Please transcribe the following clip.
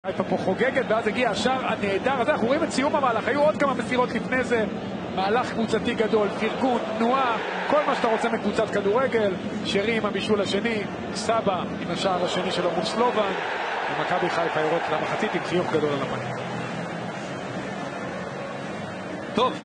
חיפה פה חוגגת, ואז הגיע השער הנהדר הזה. אנחנו רואים את סיום המהלך, היו עוד כמה מסירות לפני זה, מהלך קבוצתי גדול, פרגון, תנועה, כל מה שאתה רוצה מקבוצת כדורגל. שרי עם הבישול השני, סבא עם השער השני שלו מול סלובן, ומכבי חיפה יורדת למחצית עם חיוך גדול על הפנים. טוב.